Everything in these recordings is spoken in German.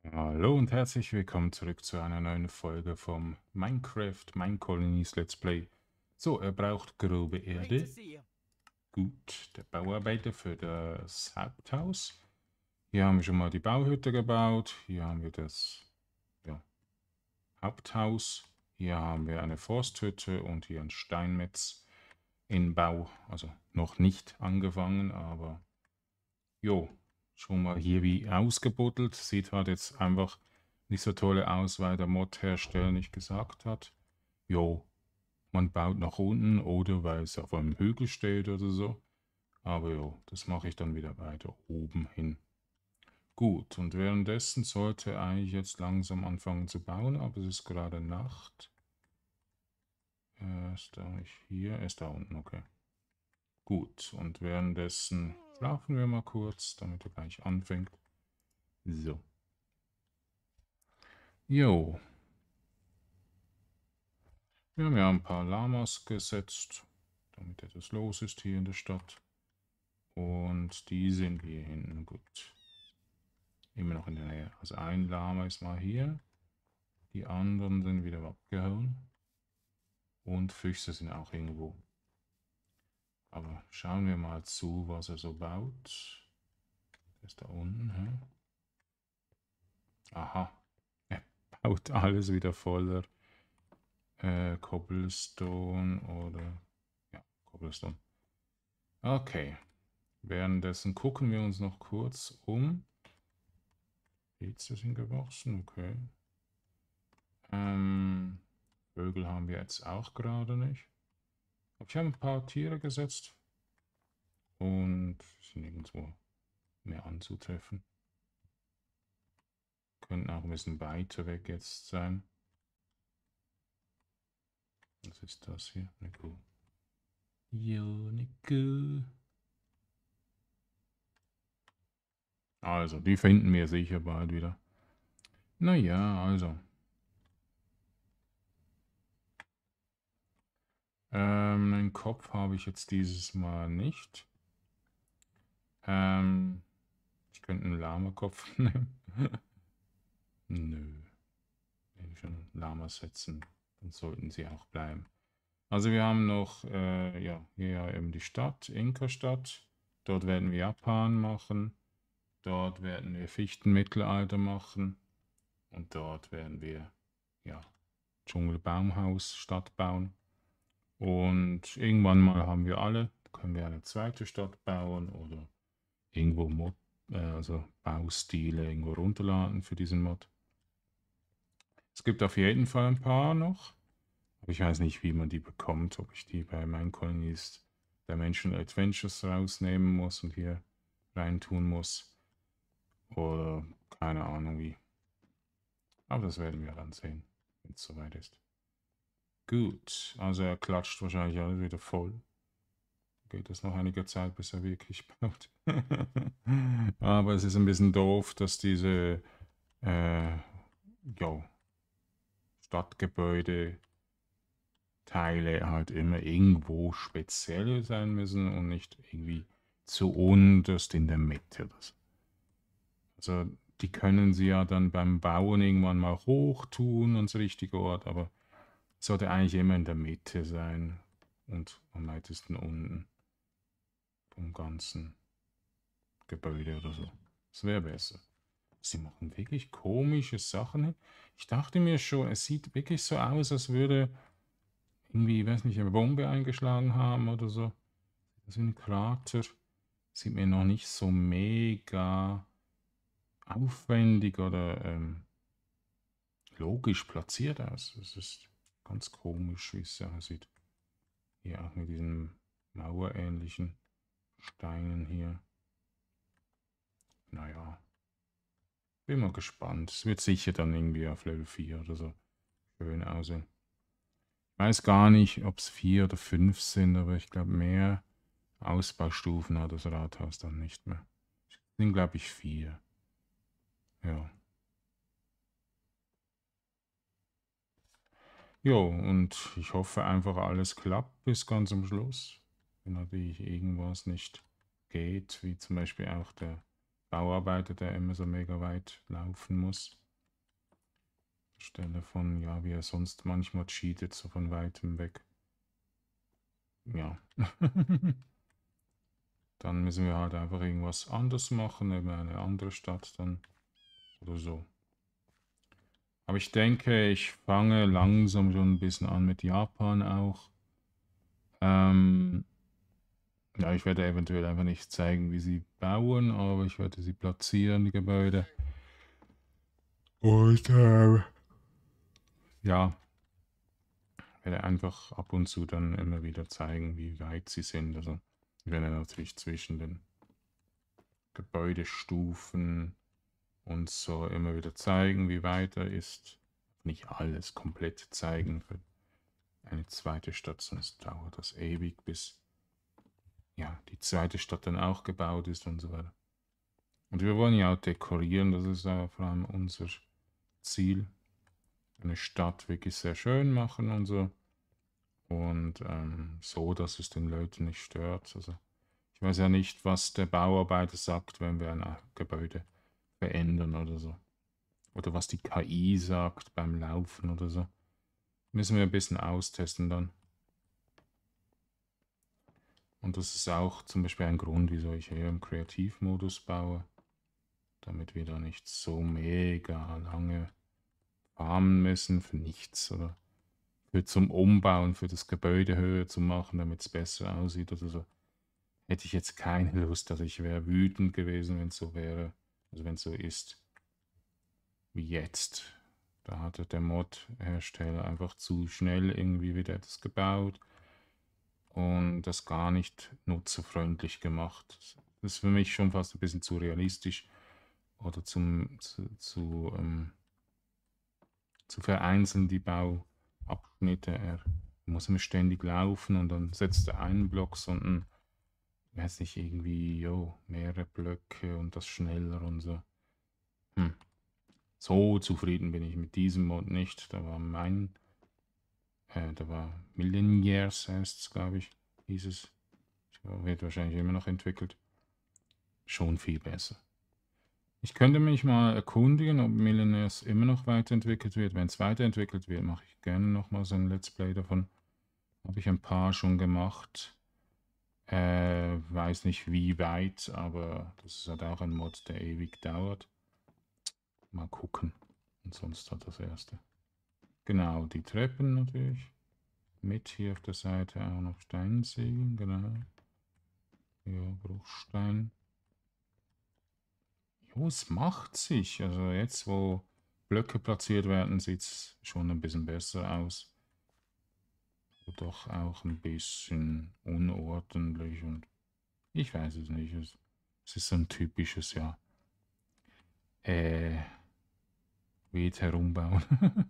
Hallo und herzlich willkommen zurück zu einer neuen Folge vom Minecraft Minecolonies Let's Play. So, er braucht grobe Great to Erde. see you. Gut, der Bauarbeiter für das Haupthaus. Hier haben wir schon mal die Bauhütte gebaut. Hier haben wir das ja, Haupthaus. Hier haben wir eine Forsthütte und hier ein Steinmetz in Bau. Also noch nicht angefangen, aber jo, schon mal hier wie ausgebuddelt. Sieht halt jetzt einfach nicht so toll aus, weil der Mod-Hersteller nicht gesagt hat, jo, man baut nach unten oder weil es auf einem Hügel steht oder so. Aber jo, das mache ich dann wieder weiter oben hin. Gut, und währenddessen sollte eigentlich jetzt langsam anfangen zu bauen, aber es ist gerade Nacht. Ist da nicht hier? Ist da unten, okay. Gut, und währenddessen schlafen wir mal kurz, damit er gleich anfängt. So. Jo, wir haben ja ein paar Lamas gesetzt, damit etwas los ist hier in der Stadt. Und die sind hier hinten gut. Immer noch in der Nähe. Also ein Lama ist mal hier. Die anderen sind wieder abgehauen. Und Füchse sind auch irgendwo. Aber schauen wir mal zu, was er so baut. Der ist da unten. Hä? Aha. Er baut alles wieder voller Cobblestone oder... Ja, Cobblestone. Okay. Währenddessen gucken wir uns noch kurz um. Pilze sind gewachsen, okay. Vögel haben wir jetzt auch gerade nicht. Aber ich habe ein paar Tiere gesetzt und sind nirgendwo mehr anzutreffen. Könnten auch ein bisschen weiter weg jetzt sein. Was ist das hier? Eine Kuh. Jo, eine Kuh. Also, die finden wir sicher bald wieder. Naja, also. Einen Kopf habe ich jetzt dieses Mal nicht. Ich könnte einen Lama-Kopf nehmen. Nö. Wenn wir schon Lamas setzen, dann sollten sie auch bleiben. Also wir haben noch, ja, hier eben die Stadt, Inka-Stadt. Dort werden wir Japan machen. Dort werden wir Fichtenmittelalter machen. Und dort werden wir, ja, Dschungelbaumhaus Stadt bauen. Und irgendwann mal haben wir alle. Da können wir eine zweite Stadt bauen oder irgendwo Mod, also Baustile irgendwo runterladen für diesen Mod. Es gibt auf jeden Fall ein paar noch. Aber ich weiß nicht, wie man die bekommt, ob ich die bei Minecraft Dimensional Adventures rausnehmen muss und hier reintun muss. Oder keine Ahnung wie. Aber das werden wir dann sehen, wenn es soweit ist. Gut, also er klatscht wahrscheinlich alles wieder voll. Geht das noch einige Zeit, bis er wirklich baut. Aber es ist ein bisschen doof, dass diese jo, Stadtgebäude Teile halt immer irgendwo speziell sein müssen und nicht irgendwie zu unterst in der Mitte. Also die können sie ja dann beim Bauen irgendwann mal hoch tun ans richtige Ort, aber es sollte eigentlich immer in der Mitte sein und am weitesten unten vom ganzen Gebäude oder so. Das wäre besser. Sie machen wirklich komische Sachen. Ich dachte mir schon, es sieht wirklich so aus, als würde irgendwie, ich weiß nicht, eine Bombe eingeschlagen haben oder so. Das ist ein Krater. Sieht mir noch nicht so mega aufwendig oder logisch platziert aus. Es ist ganz komisch, wie es aussieht. Hier auch mit diesen mauerähnlichen Steinen hier. Naja, bin mal gespannt. Es wird sicher dann irgendwie auf Level 4 oder so schön aussehen. Ich weiß gar nicht, ob es 4 oder 5 sind, aber ich glaube, mehr Ausbaustufen hat das Rathaus dann nicht mehr. Es sind, glaube ich, 4. Ja. Jo, und ich hoffe einfach, alles klappt bis ganz am Schluss. Wenn natürlich irgendwas nicht geht, wie zum Beispiel auch der Bauarbeiter, der immer so mega weit laufen muss. Anstelle von, ja, wie er sonst manchmal cheatet, so von weitem weg. Ja. Dann müssen wir halt einfach irgendwas anderes machen, eben eine andere Stadt dann oder so. Aber ich denke, ich fange langsam schon ein bisschen an mit Japan auch. Ja, ich werde eventuell einfach nicht zeigen, wie sie bauen, aber ich werde sie platzieren, die Gebäude. Und ja, werde einfach ab und zu dann immer wieder zeigen, wie weit sie sind. Also ich werde natürlich zwischen den Gebäudestufen und so immer wieder zeigen, wie weit er ist. Nicht alles komplett zeigen für eine zweite Stadt, sonst dauert das ewig, bis ja, die zweite Stadt dann auch gebaut ist und so weiter. Und wir wollen ja auch dekorieren, das ist vor allem unser Ziel. Eine Stadt wirklich sehr schön machen und so. Und so, dass es den Leuten nicht stört. Also ich weiß ja nicht, was der Bauarbeiter sagt, wenn wir ein Gebäude verändern oder so. Oder was die KI sagt beim Laufen oder so. Müssen wir ein bisschen austesten dann. Und das ist auch zum Beispiel ein Grund, wieso ich hier im Kreativmodus baue. Damit wir da nicht so mega lange farmen müssen für nichts oder für zum Umbauen, für das Gebäude höher zu machen, damit es besser aussieht oder so. Hätte ich jetzt keine Lust, also ich wäre wütend gewesen, wenn es so wäre, also wenn es so ist wie jetzt. Da hatte der Mod-Hersteller einfach zu schnell irgendwie wieder etwas gebaut und das gar nicht nutzerfreundlich gemacht. Das ist für mich schon fast ein bisschen zu realistisch oder zu vereinzeln, die Bauabschnitte. Er muss immer ständig laufen und dann setzt er einen Block, sondern weiß nicht, irgendwie, mehrere Blöcke und das schneller und so. So zufrieden bin ich mit diesem Mod nicht. Da war Millionaires heißt es, glaube ich, hieß es. Wird wahrscheinlich immer noch entwickelt. Schon viel besser. Ich könnte mich mal erkundigen, ob Millionaires immer noch weiterentwickelt wird. Wenn es weiterentwickelt wird, mache ich gerne nochmal so ein Let's Play davon. Habe ich ein paar schon gemacht. Weiß nicht wie weit, aber das ist halt auch ein Mod, der ewig dauert. Mal gucken. Und sonst hat das erste. Genau, die Treppen natürlich. Mit hier auf der Seite auch noch Steinsägen, genau. Ja, Bruchstein. Jo, es macht sich. Also jetzt, wo Blöcke platziert werden, sieht es schon ein bisschen besser aus. Aber doch auch ein bisschen unordentlich und ich weiß es nicht. Es ist so ein typisches, ja, wild herumbauen.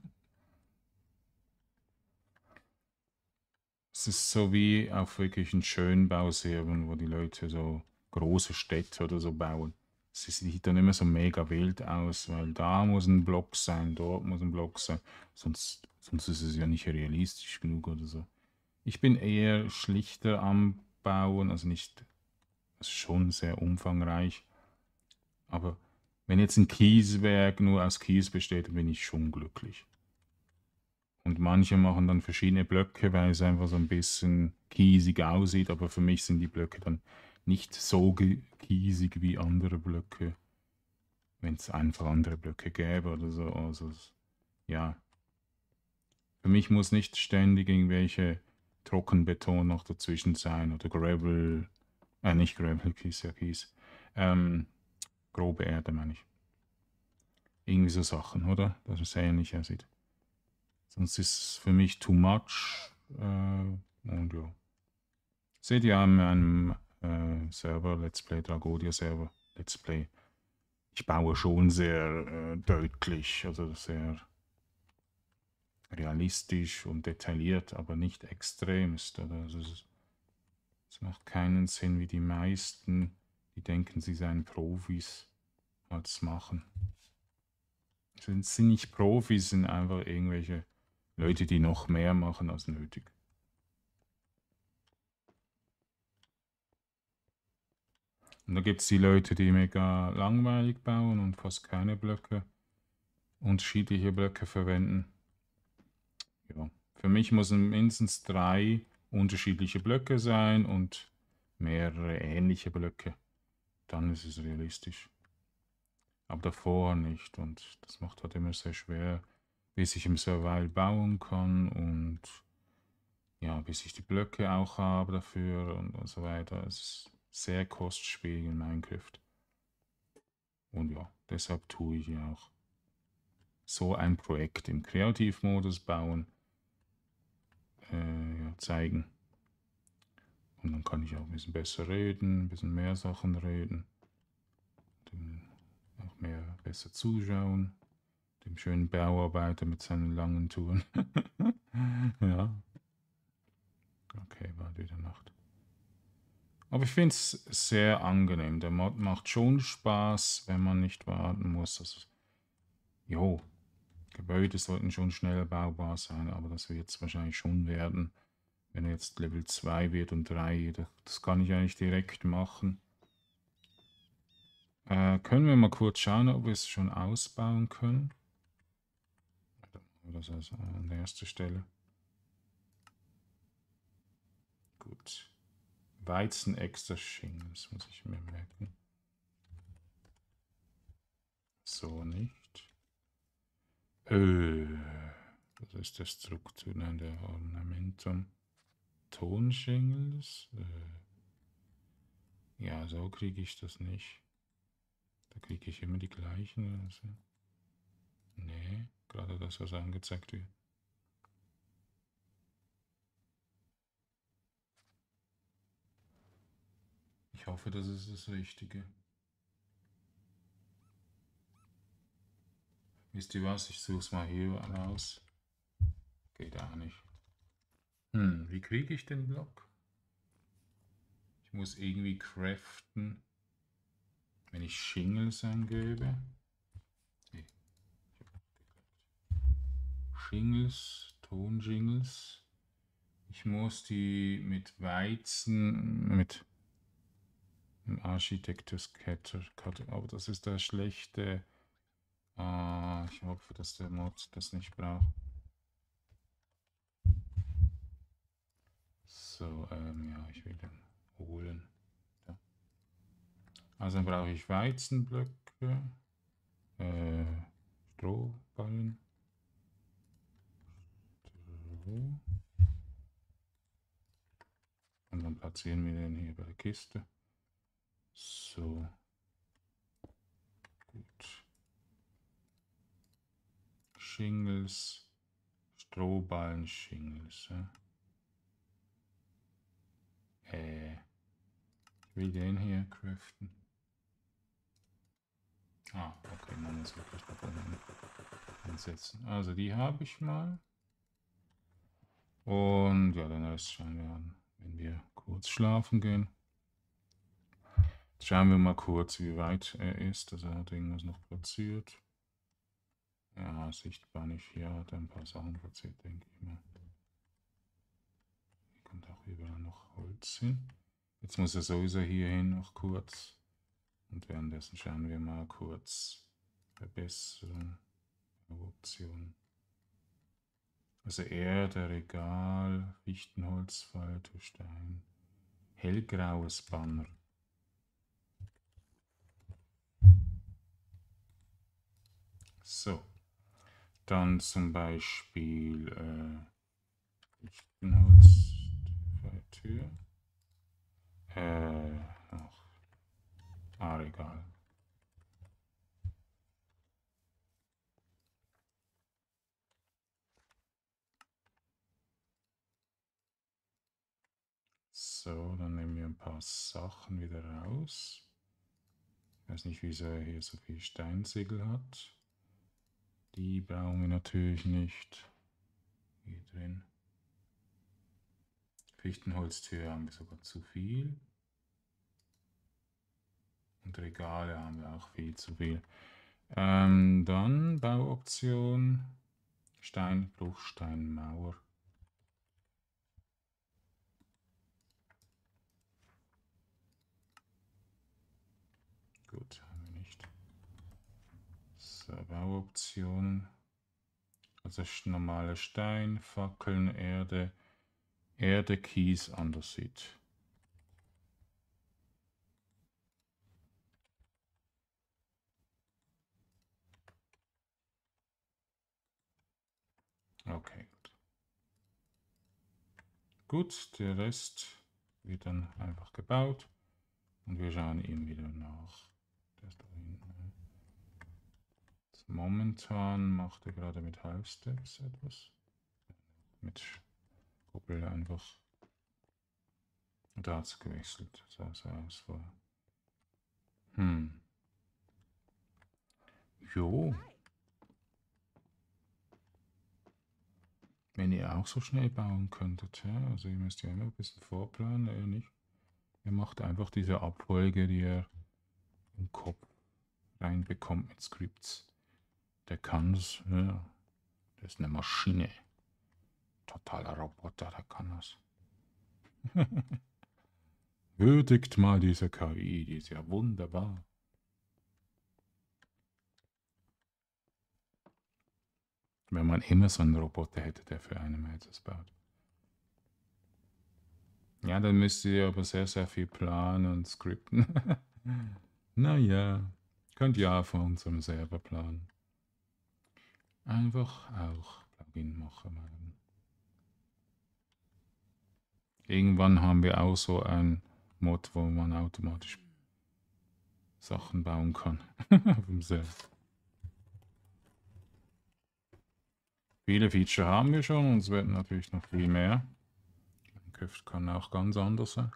Es ist so wie auf wirklichen Schönbauserien, wo die Leute so große Städte oder so bauen. Es sieht dann immer so mega wild aus, weil da muss ein Block sein, dort muss ein Block sein. Sonst ist es ja nicht realistisch genug oder so. Ich bin eher schlichter am Bauen, also nicht, also schon sehr umfangreich. Aber wenn jetzt ein Kieswerk nur aus Kies besteht, bin ich schon glücklich. Und manche machen dann verschiedene Blöcke, weil es einfach so ein bisschen kiesig aussieht, aber für mich sind die Blöcke dann nicht so kiesig wie andere Blöcke, wenn es einfach andere Blöcke gäbe oder so. Also ja, für mich muss nicht ständig irgendwelche Trockenbeton noch dazwischen sein oder Gravel, nicht Gravel, Kies, ja Kies, grobe Erde meine ich. Irgendwie so Sachen, oder? Dass es ähnlich aussieht. Sonst ist es für mich too much. Und ja. Seht ihr an meinem Server, Let's Play, Dragodia Server, Let's Play. Ich baue schon sehr deutlich, also sehr realistisch und detailliert, aber nicht extremst. Also es macht keinen Sinn, wie die meisten, die denken, sie seien Profis, als machen. Es sind nicht Profis, sind einfach irgendwelche Leute, die noch mehr machen als nötig. Und da gibt es die Leute, die mega langweilig bauen und fast keine Blöcke, unterschiedliche Blöcke verwenden. Ja. Für mich müssen mindestens 3 unterschiedliche Blöcke sein und mehrere ähnliche Blöcke. Dann ist es realistisch. Aber davor nicht. Und das macht halt immer sehr schwer, bis ich im Survival bauen kann und ja, bis ich die Blöcke auch habe dafür und so weiter. Es ist sehr kostspielig in Minecraft. Und ja, deshalb tue ich ja auch so ein Projekt im Kreativmodus bauen, ja, zeigen. Und dann kann ich auch ein bisschen besser reden, ein bisschen mehr Sachen reden. Auch besser zuschauen. Dem schönen Bauarbeiter mit seinen langen Touren. Ja. Okay, war wieder Nacht. Aber ich finde es sehr angenehm. Der Mod macht schon Spaß, wenn man nicht warten muss. Also, jo, Gebäude sollten schon schnell baubar sein, aber das wird es wahrscheinlich schon werden. Wenn er jetzt Level 2 wird und 3, das kann ich eigentlich direkt machen. Können wir mal kurz schauen, ob wir es schon ausbauen können. Das ist an der ersten Stelle. Gut. Weizen extra Schinken, das muss ich mir merken. So nicht. Was ist der Struktur? Nein, der Ornamentum. Tonschingels? Ja, so kriege ich das nicht. Da kriege ich immer die gleichen. Also. Nee, gerade das, was angezeigt wird. Ich hoffe, das ist das Richtige. Wisst ihr was? Ich suche es mal hier raus. Geht auch nicht. Wie kriege ich den Block? Ich muss irgendwie craften. Wenn ich Shingles eingebe. Okay. Shingles, Tonshingles. Ich muss die mit Weizen, mit Architectus Cutter, aber das ist der schlechte. Ich hoffe, dass der Mod das nicht braucht. So, ja, ich will den holen. Ja. Also dann brauche ich Weizenblöcke, Strohballen. Und dann platzieren wir den hier bei der Kiste. So. Gut. Shingles, Strohballen, Shingles. Ja. Ich will den hier craften. Okay, man muss wirklich da drin einsetzen. Also die habe ich mal. Und ja, den Rest schauen wir an, wenn wir kurz schlafen gehen. Jetzt schauen wir mal kurz, wie weit er ist. Also er hat irgendwas noch platziert. Ja, sichtbar nicht. Hier hat er ein paar Sachen platziert, denke ich mal. Hier kommt auch überall noch Holz hin. Jetzt muss er sowieso hierhin noch kurz. Und währenddessen schauen wir mal kurz Verbesserung, Optionen. Also Erde, Regal, Fichtenholz, Feuerstein, hellgraues Banner. So, dann zum Beispiel Fichtenholz, Tür. Regal. So, dann nehmen wir ein paar Sachen wieder raus. Ich weiß nicht, wieso er hier so viel Steinsegel hat. Die brauchen wir natürlich nicht. Hier drin. Fichtenholztür haben wir sogar zu viel. Und Regale haben wir auch viel zu viel. Dann Bauoption. Stein, Bruchstein, Mauer. Gut, haben wir nicht. So, Bauoptionen. Also normale Stein, Fackeln, Erde, Kies, Andesit. Okay, gut. Gut, der Rest wird dann einfach gebaut und wir schauen ihm wieder nach. Der ist da hinten. Momentan macht er gerade mit Half Steps etwas. Mit Kuppel einfach. Und da hat es gewechselt. So sah aus vorher. Jo. Wenn ihr auch so schnell bauen könntet, ja? Also ihr müsst ja immer ein bisschen vorplanen, eher nicht. Ihr macht einfach diese Abfolge, die ihr im Kopf reinbekommt mit Scripts. Der kann es, ja. Der ist eine Maschine. Totaler Roboter, der kann das. Würdigt mal diese KI, die ist ja wunderbar. Wenn man immer so einen Roboter hätte, der für einen etwas baut. Ja, dann müsst ihr aber sehr, sehr viel planen und skripten. Naja, könnt ihr auch von unserem Server planen. Einfach auch Plugin machen. Irgendwann haben wir auch so ein Mod, wo man automatisch Sachen bauen kann. Auf dem Server. Viele Feature haben wir schon und es werden natürlich noch viel mehr. Minecraft kann auch ganz anders sein.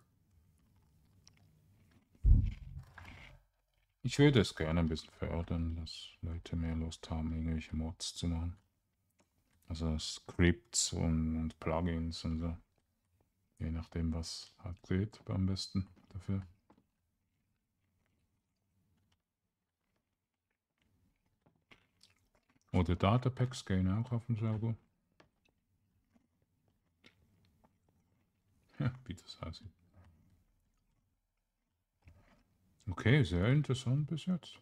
Ich würde es gerne ein bisschen fördern, dass Leute mehr Lust haben, irgendwelche Mods zu machen. Also Scripts und Plugins und so. Je nachdem, was halt geht, am besten dafür. Oder Datapacks gehen auch auf dem Server. Ja, wie das aussieht. Okay, sehr interessant bis jetzt.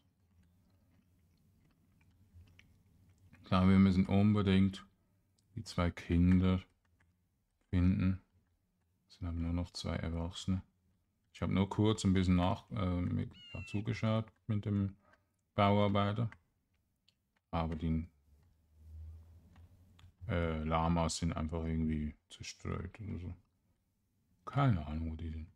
Ich glaube, wir müssen unbedingt die 2 Kinder finden. Es sind aber nur noch 2 Erwachsene. Ich habe nur kurz ein bisschen zugeschaut mit dem Bauarbeiter. Aber die Lamas sind einfach irgendwie zerstreut oder so. Keine Ahnung, wo die sind.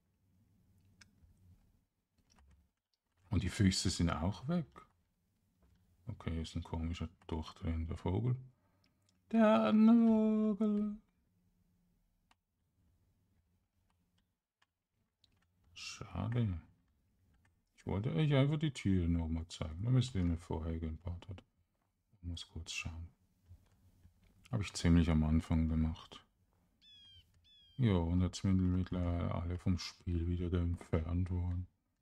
Und die Füchse sind auch weg. Okay, ist ein komischer, durchdrehender Vogel. Der Vogel. Schade. Ich wollte euch einfach die Tiere nochmal zeigen. Da müsst ihr mir vorher gebaut hat. Ich muss kurz schauen. Habe ich ziemlich am Anfang gemacht. Ja, und jetzt sind mittlerweile alle vom Spiel wieder entfernt worden.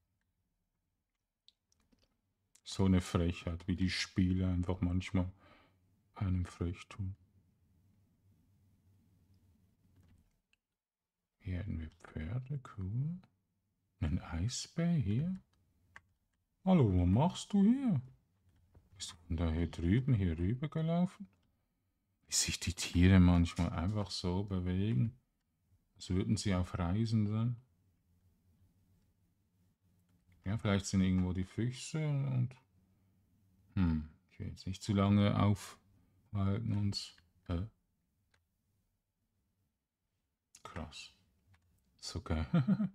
So eine Frechheit, wie die Spiele einfach manchmal einem frech tun. Hier hätten wir Pferde, cool. Ein Eisbär hier? Hallo, was machst du hier? Bist du von da hier drüben hier rüber gelaufen? Wie sich die Tiere manchmal einfach so bewegen, als würden sie auf Reisen sein. Ja, vielleicht sind irgendwo die Füchse und... ich will jetzt nicht zu lange aufhalten uns. Krass. So geil. Eine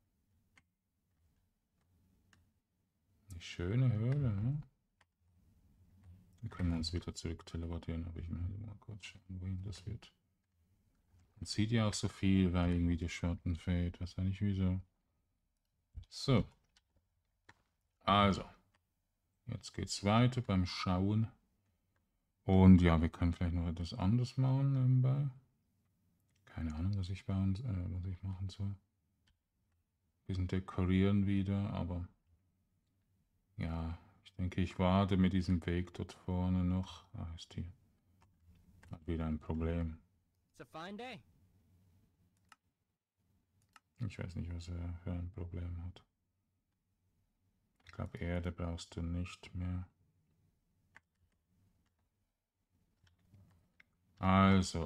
schöne Höhle, ne? Wir können uns wieder zurück teleportieren, aber ich will mal kurz schauen, wohin das wird. Man sieht ja auch so viel, weil irgendwie der Schatten fällt. Weiß ja nicht wieso. So. Also. Jetzt geht's weiter beim Schauen. Und ja, wir können vielleicht noch etwas anderes machen nebenbei. Keine Ahnung, was ich machen soll. Bisschen dekorieren wieder, aber ja, ich denke, ich warte mit diesem Weg dort vorne noch. Ah, ist hier. Hat wieder ein Problem. It's a fine day. Ich weiß nicht, was er für ein Problem hat. glaube, Erde brauchst du nicht mehr. Also,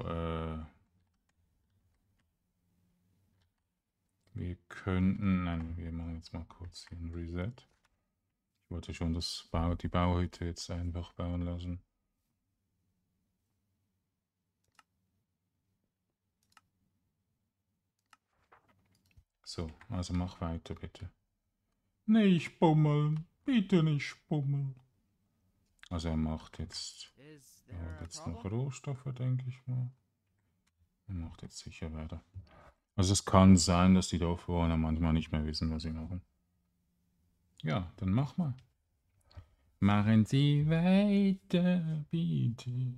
wir könnten, nein, wir machen jetzt mal kurz hier ein Reset. Ich wollte schon die Bauhütte jetzt einfach bauen lassen. So, also mach weiter bitte. Nicht bummeln, bitte nicht bummeln. Also er macht jetzt, er holt jetzt noch Rohstoffe, denke ich mal. Er macht jetzt sicher weiter. Also es kann sein, dass die Dorfbewohner manchmal nicht mehr wissen, was sie machen. Ja, dann mach mal. Machen Sie weiter, bitte.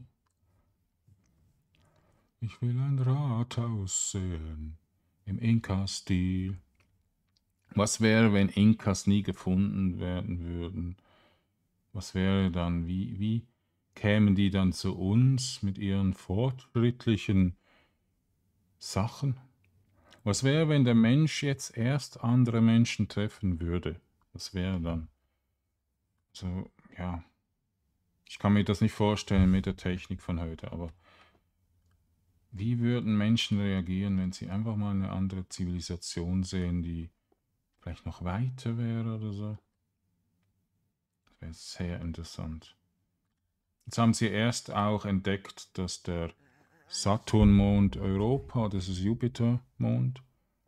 Ich will ein Rathaus sehen. Im Inka-Stil. Was wäre, wenn Inkas nie gefunden werden würden? Was wäre dann, wie kämen die dann zu uns mit ihren fortschrittlichen Sachen? Was wäre, wenn der Mensch jetzt erst andere Menschen treffen würde? Was wäre dann? So, ja, ich kann mir das nicht vorstellen mit der Technik von heute, aber wie würden Menschen reagieren, wenn sie einfach mal eine andere Zivilisation sehen, die vielleicht noch weiter wäre oder so? Das wäre sehr interessant. Jetzt haben sie erst auch entdeckt, dass der Saturnmond Europa, das ist Jupitermond,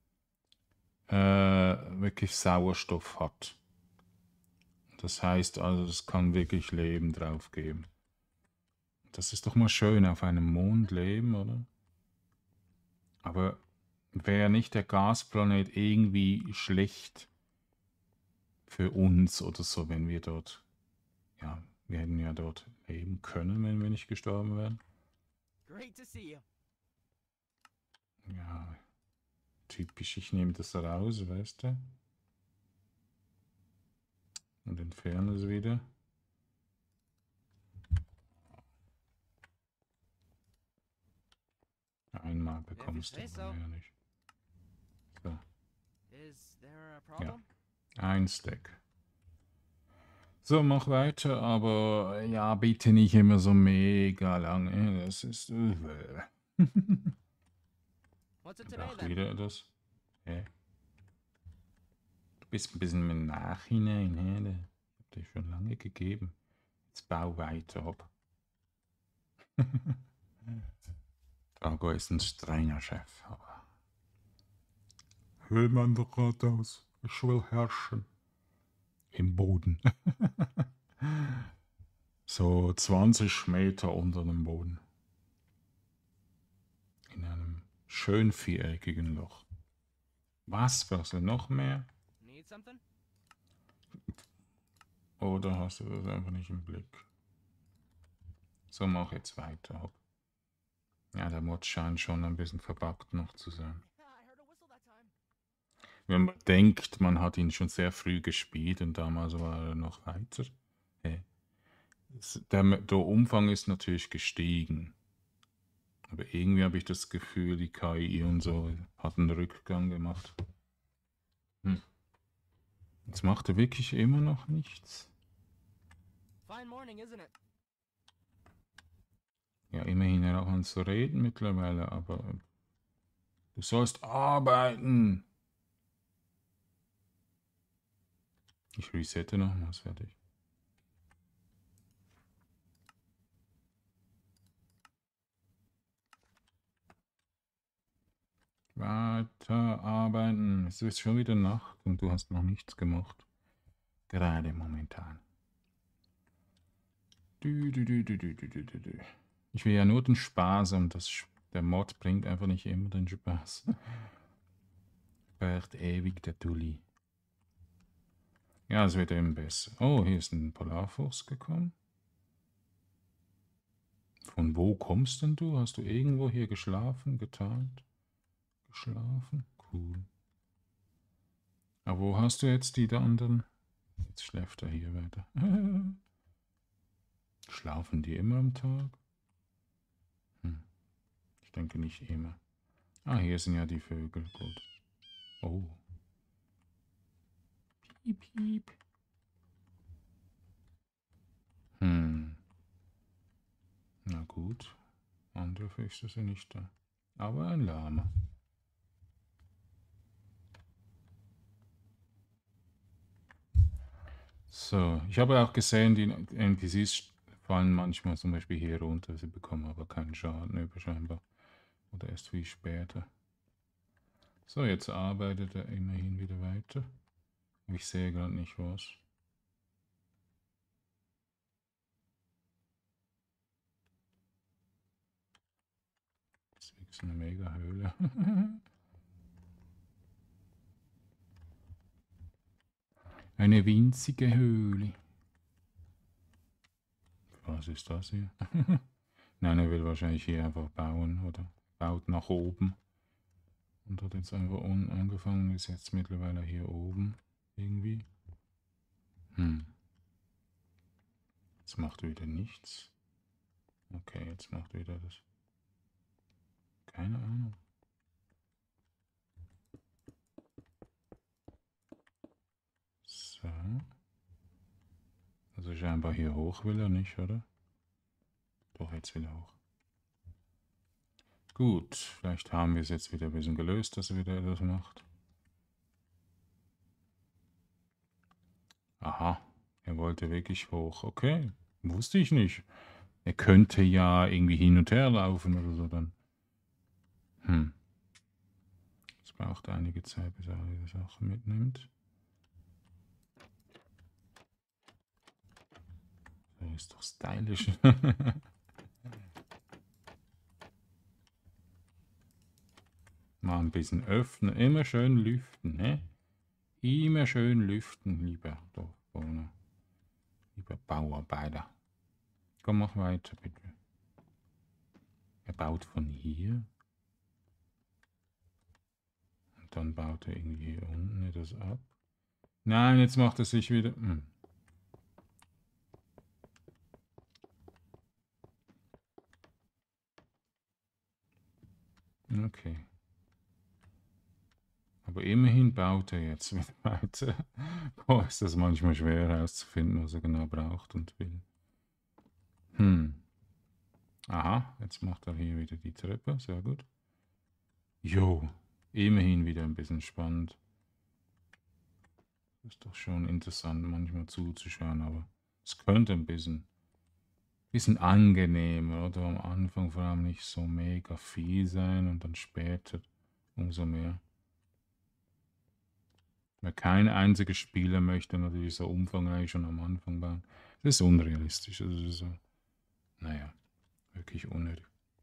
wirklich Sauerstoff hat. Das heißt also, es kann wirklich Leben drauf geben. Das ist doch mal schön, auf einem Mond leben, oder? Aber wäre nicht der Gasplanet irgendwie schlecht für uns oder so, wenn wir dort, ja, wir hätten ja dort leben können, wenn wir nicht gestorben wären? Great to see you. Ja, typisch, ich nehme das raus, weißt du? Und entferne es wieder. Einmal bekommst du aber mehr nicht. So. Is there a problem? Ein Stack. So, mach weiter, aber ja, bitte nicht immer so mega lange. Das ist. What's it Ich today brauche then? wieder das. Hä? Du bist ein bisschen im Nachhinein, hä? Ich hab dir schon lange gegeben. Jetzt bau weiter ab. Drago ist ein strenger Chef, aber. Will man doch geradeaus. Ich will herrschen. Im Boden. So 20 Meter unter dem Boden. In einem schön viereckigen Loch. Was? Brauchst du noch mehr? Need something? Oder hast du das einfach nicht im Blick? So, mach jetzt weiter. Ja, der Mod scheint schon ein bisschen verbuggt noch zu sein. Yeah, I heard a whistle that time. Wenn man denkt, man hat ihn schon sehr früh gespielt und damals war er noch weiter. Hey. Der Umfang ist natürlich gestiegen. Aber irgendwie habe ich das Gefühl, die KI und so hat einen Rückgang gemacht. Jetzt macht er wirklich immer noch nichts. Fine morning, isn't it? Ja, immerhin er auch an zu reden mittlerweile, aber du sollst arbeiten. Ich resette nochmals, fertig. Weiter arbeiten. Es ist schon wieder Nacht und du hast noch nichts gemacht. Gerade momentan. Ich will ja nur den Spaß und der Mod bringt einfach nicht immer den Spaß. Braucht ewig der Tulli. Ja, es wird eben besser. Oh, hier ist ein Polarfuchs gekommen. Von wo kommst denn du? Hast du irgendwo hier geschlafen, getarnt? Geschlafen? Cool. Aber wo hast du jetzt die anderen? Jetzt schläft er hier weiter. Schlafen die immer am Tag? Ich denke nicht immer. Ah, hier sind ja die Vögel. Gut. Oh. Piep, piep. gut. Andere Füchse sind nicht da. Aber ein Lama. So, ich habe auch gesehen, die NPCs fallen manchmal zum Beispiel hier runter. Sie bekommen aber keinen Schaden über scheinbar. Oder erst viel später. So, jetzt arbeitet er immerhin wieder weiter. Ich sehe gerade nicht was. Das ist eine mega Höhle. Eine winzige Höhle. Was ist das hier? Nein, er will wahrscheinlich hier einfach bauen oder baut nach oben. Und hat jetzt einfach unten angefangen, ist jetzt mittlerweile hier oben irgendwie. Jetzt macht er wieder nichts. Okay, jetzt macht er wieder das. Keine Ahnung. So. Also scheinbar hier hoch will er nicht, oder? Doch, jetzt will er hoch. Gut, vielleicht haben wir es jetzt wieder ein bisschen gelöst, dass er wieder etwas macht. Aha, er wollte wirklich hoch. Okay, wusste ich nicht. Er könnte ja irgendwie hin und her laufen oder so dann. Es braucht einige Zeit, bis er alle Sachen mitnimmt. So ist doch stylisch. Mal ein bisschen öffnen, immer schön lüften, ne? Immer schön lüften, lieber Dorfbewohner. Lieber Bauarbeiter. Komm, mach weiter, bitte. Er baut von hier. Und dann baut er irgendwie hier unten etwas ab. Nein, jetzt macht er sich wieder... Okay. Aber immerhin baut er jetzt wieder weiter. Boah, ist das manchmal schwer herauszufinden, was er genau braucht und will. Aha, jetzt macht er hier wieder die Treppe. Sehr gut. Jo, immerhin wieder ein bisschen spannend. Ist doch schon interessant, manchmal zuzuschauen, aber es könnte ein bisschen angenehmer oder am Anfang vor allem nicht so mega viel sein und dann später umso mehr. Weil kein einziger Spieler möchte natürlich so umfangreich schon am Anfang bauen. Das ist unrealistisch. Das ist so, naja, wirklich unnötig.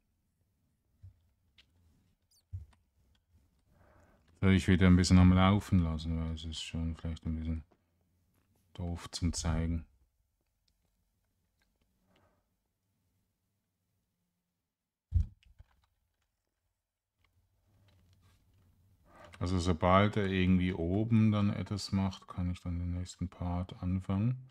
Soll ich wieder ein bisschen am Laufen lassen, weil es ist schon vielleicht ein bisschen doof zum Zeigen. Also sobald er irgendwie oben dann etwas macht, kann ich dann den nächsten Part anfangen.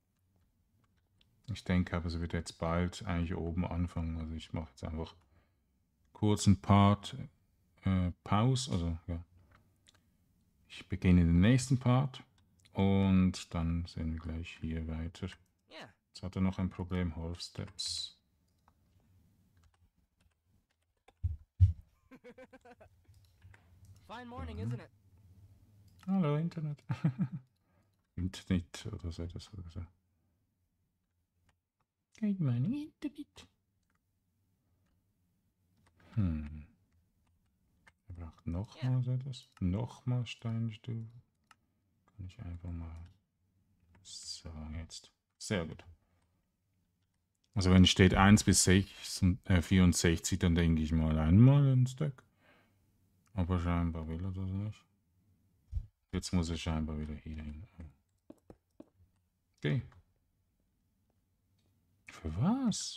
Ich denke aber, es wird jetzt bald eigentlich oben anfangen. Also ich mache jetzt einfach kurz einen Part Pause. Also ja, ich beginne den nächsten Part und dann sehen wir gleich hier weiter. Jetzt hat er noch ein Problem, Half Steps. Fine morning, isn't it? Hallo Internet. Internet oder so etwas. Geht mein Internet. Er braucht nochmal so etwas. Nochmal Steinstufen. Kann ich einfach mal. So, jetzt. Sehr gut. Also wenn steht 1 bis 64, dann denke ich mal einmal ein Stack. Aber scheinbar will er das nicht. Jetzt muss er scheinbar wieder hier hin. Okay. Für was?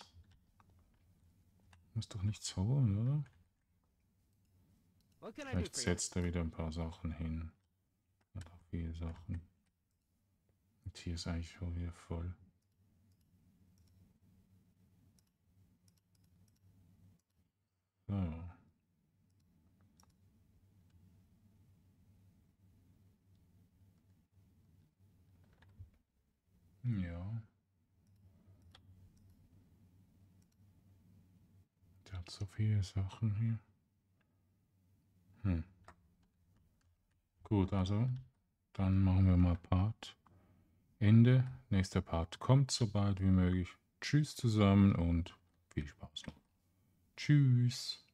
Muss doch nichts holen, oder? Vielleicht setzt er wieder ein paar Sachen hin. Hat auch viele Sachen. Und hier ist eigentlich schon wieder voll. So. Ja. hat so viele Sachen hier. Gut, also dann machen wir mal Part Ende. Nächster Part kommt so bald wie möglich. Tschüss zusammen und viel Spaß noch. Tschüss.